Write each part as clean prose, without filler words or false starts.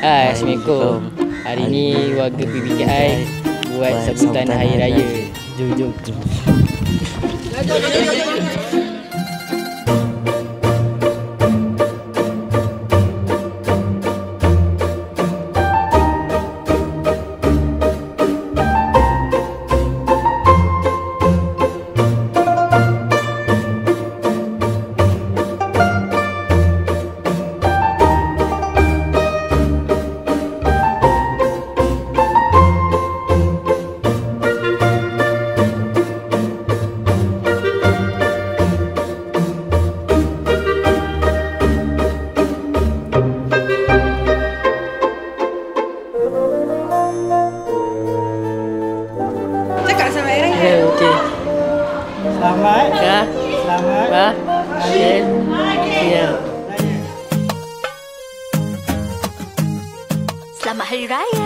Assalamualaikum. Hari ni warga PBKI buat sambutan Hari Raya. Jom. Okey. Selamat. Ya. Selamat. Ya. Ya. Selamat Hari Raya.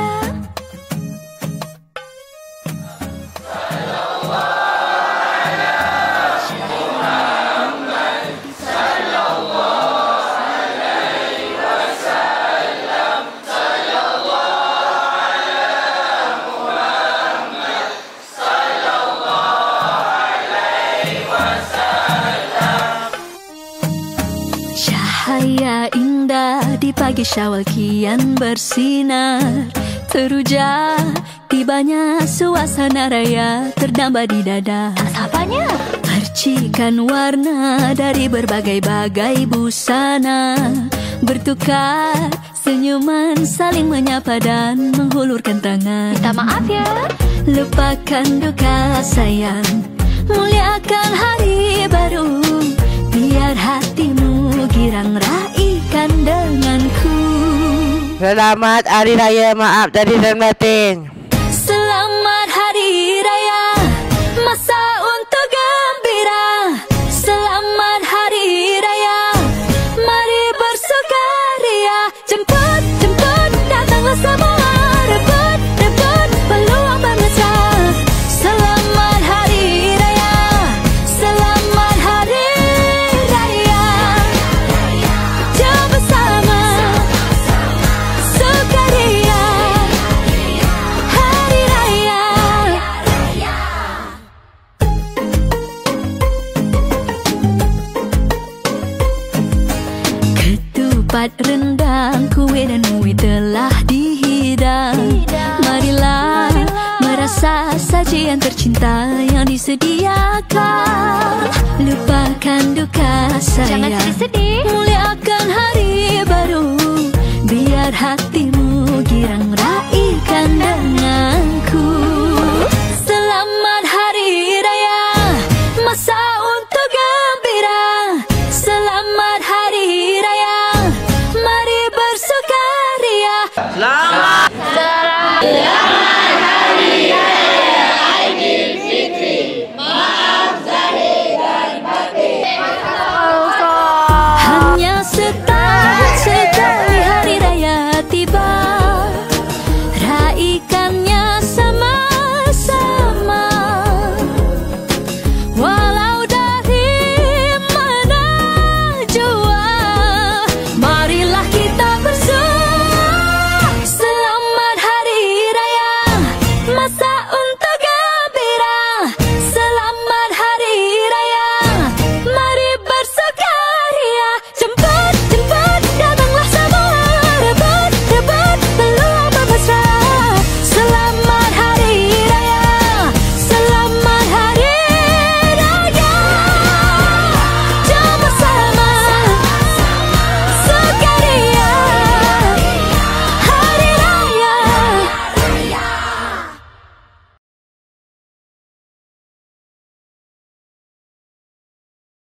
Cahaya indah di pagi Syawal kian bersinar, teruja tibanya suasana raya terdamba di dada. Apanya? Percikan warna dari berbagai-bagai busana bertukar senyuman, saling menyapa dan menghulurkan tangan. Minta maaf ya. Lupakan duka sayang, muliakan hari baru, biar hatimu girang raikan denganku. Selamat Hari Raya, maaf tadi dan batin. Selamat Hari Raya, masa untuk gembira. Selamat Hari Raya, mari bersukaria. Jemput, datanglah semua. Rebut, peluang bermesra. Selamat Hari Raya, selamat Hari Raya. Jom bersama sukaria Hari Raya. Ketupat, rendang, kue dan mui telah dihidang. Marilah merasa sajian tercinta yang disediakan. Lupakan duka sayang, jangan sedih. Muliakan hari baru, biar hatimu girang raikan denganku. Selamat Hari Raya, masa untuk gembira. Selamat Hari Raya, mari bersukaria. Selamat.